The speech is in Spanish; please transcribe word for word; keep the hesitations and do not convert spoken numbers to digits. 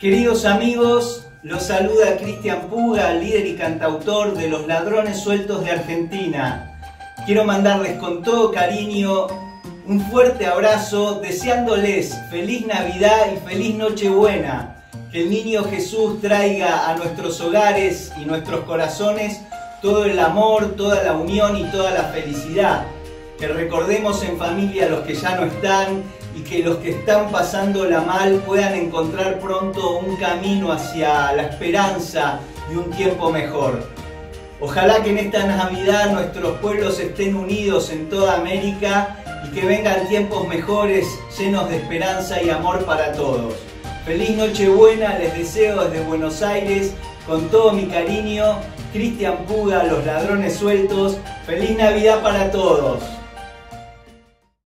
Queridos amigos, los saluda Cristian Puga, líder y cantautor de Los Ladrones Sueltos de Argentina. Quiero mandarles con todo cariño un fuerte abrazo, deseándoles feliz Navidad y feliz Nochebuena. Que el niño Jesús traiga a nuestros hogares y nuestros corazones todo el amor, toda la unión y toda la felicidad. Que recordemos en familia a los que ya no están y que los que están pasándola mal puedan encontrar pronto un camino hacia la esperanza y un tiempo mejor. Ojalá que en esta Navidad nuestros pueblos estén unidos en toda América y que vengan tiempos mejores, llenos de esperanza y amor para todos. Feliz Nochebuena les deseo desde Buenos Aires, con todo mi cariño. Cristian Puga, Los Ladrones Sueltos. Feliz Navidad para todos.